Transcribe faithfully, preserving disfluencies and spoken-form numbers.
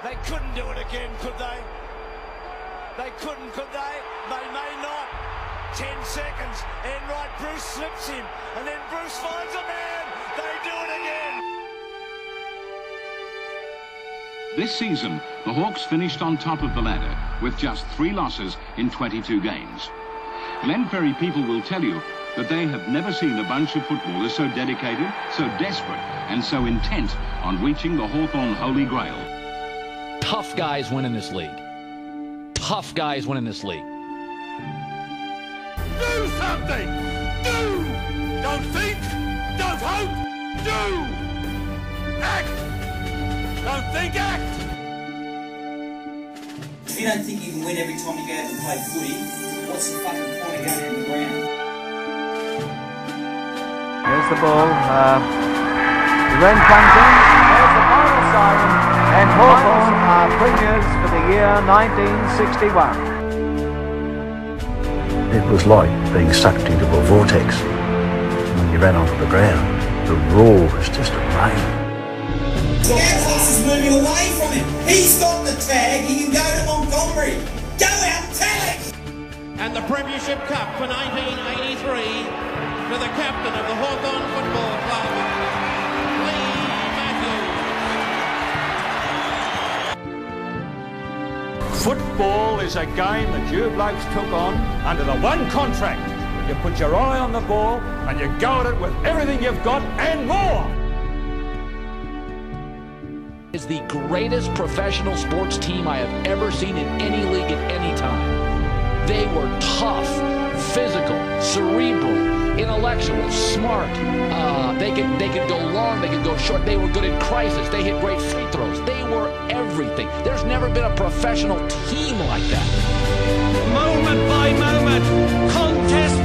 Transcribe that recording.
They couldn't do it again, could they? They couldn't, could they? They may not. Ten seconds. Enright, Bruce slips him. And then Bruce finds a man. They do it again. This season, the Hawks finished on top of the ladder with just three losses in twenty-two games. Glenferrie people will tell you that they have never seen a bunch of footballers so dedicated, so desperate, and so intent on reaching the Hawthorn Holy Grail. Tough guys win in this league. Tough guys win in this league. Do something! Do! Don't think! Don't hope! Do! Act! Don't think, act! If you don't think you can win every time you go out and play footy, what's the fucking point of going in the ground? There's the ball. Uh, the rain comes in. There's the final siren. And Hawthorn are premiers for the year nineteen sixty-one. It was like being sucked into a vortex. When you ran onto the ground, the roar was just amazing. Gavlos is moving away from him. He's got the tag. He can go to Montgomery. Go out, tell it! And the Premiership Cup for nineteen eighty-three to the captain of the Hawthorn Football Club, Lee Matthews. Football is a game that you blokes took on under the one contract. You put your eye on the ball and you go at it with everything you've got and more. Is the greatest professional sports team I have ever seen in any league at any time. They were tough, physical, cerebral, intellectual, smart. Uh, they could they could go long, they could go short. They were good in crisis. They hit great free throws. They were everything. There's never been a professional team like that. Moment by moment, contest